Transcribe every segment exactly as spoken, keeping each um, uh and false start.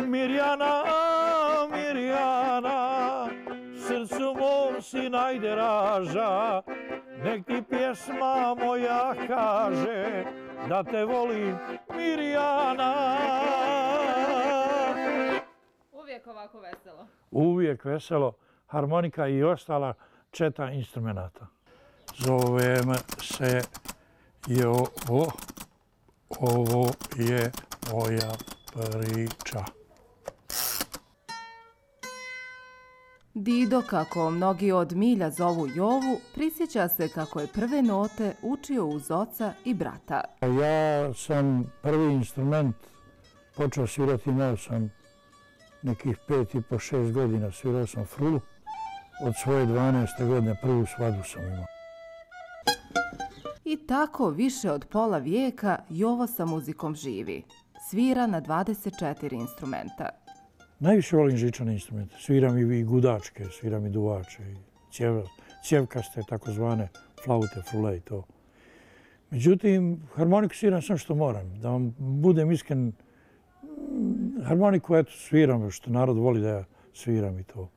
Mirjana, Mirjana, srcu mom si najdraža, nek ti pjesma moja kaže da te volim, Mirjana. Uvijek ovako veselo. Uvijek veselo, harmonika i ostala četa instrumenata. Zovem se Jovo, ovo je moja priča. Dido, kako mnogi od milja zovu Jovu, prisjeća se kako je prve note učio uz oca i brata. Ja sam prvi instrument počeo svirati, imao sam nekih pet i po šest godina, svirao sam frulu. Od svoje dvanaeste godine prvu svadbu sam imao. I tako više od pola vijeka Jovo sa muzikom živi. Svira na dvadeset četiri instrumenta. Najviše volim žičane instrumente. Sviram i gudačke, sviram i duvače, i cjevkaste, takozvane flaute, frule i to. Međutim, harmoniku sviram sam što moram. Da vam budem iskren, harmoniku eto sviram što narod voli da ja sviram i to.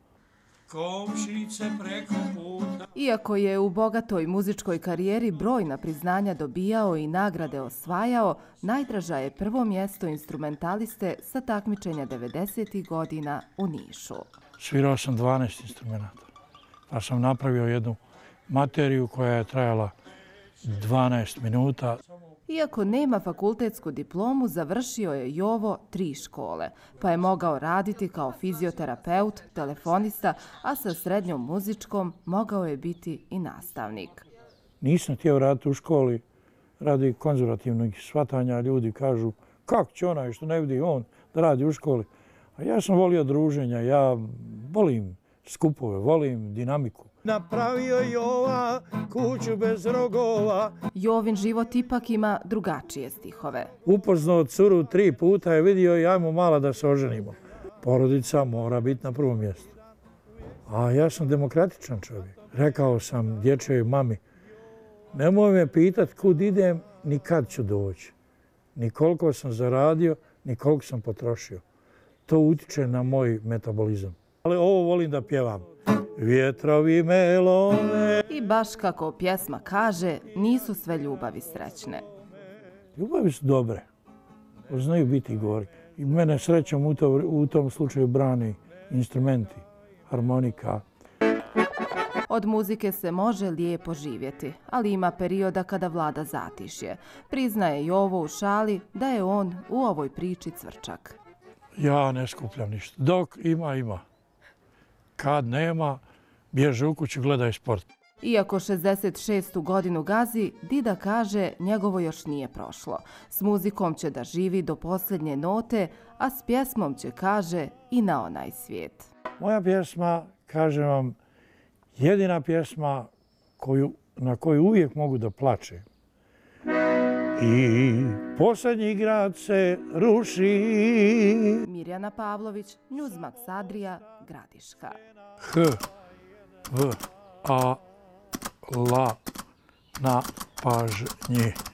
Iako je u bogatoj muzičkoj karijeri brojna priznanja dobijao i nagrade osvajao, najdraža je prvo mjesto instrumentaliste sa takmičenja devedesetih godina u Nišu. Svirao sam dvanaest instrumenata, pa sam napravio jednu materiju koja je trajala dvanaest minuta. Iako nema fakultetsku diplomu, završio je Jovo tri škole, pa je mogao raditi kao fizioterapeut, telefonista, a sa srednjom muzičkom mogao je biti i nastavnik. Nisam htio raditi u školi radi konzervativnog shvatanja. Ljudi kažu, kako će onaj što ne vidi on da radi u školi? A ja sam volio druženja, ja volim skupove, volim dinamiku. Napravio Jova kuću bez rogova. Jovin život ipak ima drugačije stihove. Upoznao curu tri puta je vidio i ajmo mala da se oženimo. Porodica mora biti na prvom mjestu. A ja sam demokratičan čovjek. Rekao sam dječjoj mami, nemoj me pitat kud idem, ni kad ću doći. Ni koliko sam zaradio, ni koliko sam potrošio. To utiče na moj metabolizam. Ali ovo volim da pjevam. Vjetrovi me lome. I baš kako pjesma kaže, nisu sve ljubavi srećne. Ljubavi su dobre, znaju biti gori. I mene srećom u, to, u tom slučaju brani instrumenti, harmonika. Od muzike se može lijepo živjeti, ali ima perioda kada vlada zatišje. Priznaje Jovo u šali da je on u ovoj priči cvrčak. Ja ne skupljam ništa. Dok ima, ima. Kad nema, bježe u kuću, gledaj sport. Iako šezdeset šestu godinu gazi, Dida kaže njegovo još nije prošlo. S muzikom će da živi do posljednje note, a s pjesmom će, kaže, i na onaj svijet. Moja pjesma, kažem vam, jedina pjesma koju, na koju uvijek mogu da plačem. I posljednji grad se ruši. Mirjana Pavlović, Newsmax Adria, Gradiška. H, V, A, La, na pažnji.